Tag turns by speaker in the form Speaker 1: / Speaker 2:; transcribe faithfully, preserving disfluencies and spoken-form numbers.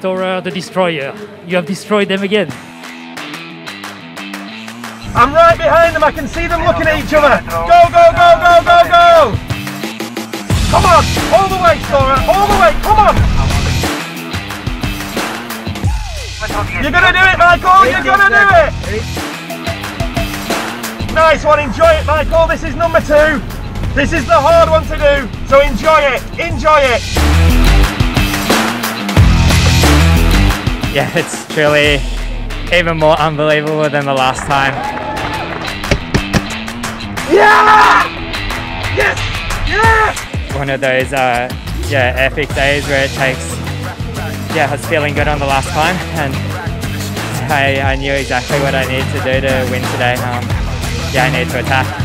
Speaker 1: Stora the Destroyer. You have destroyed them again.
Speaker 2: I'm right behind them, I can see them looking at each other. Go, go, go, go, go, go! Come on, all the way, Stora, all the way, come on! You're gonna do it, Michael, you're gonna do it! Nice one, enjoy it, Michael, this is number two. This is the hard one to do, so enjoy it, enjoy it!
Speaker 3: Yeah, it's truly even more unbelievable than the last time.
Speaker 2: Yeah! Yes! Yes!
Speaker 3: One of those uh, yeah, epic days where it takes, yeah, I was feeling good on the last time, and I, I knew exactly what I needed to do to win today. Um, yeah, I need to attack.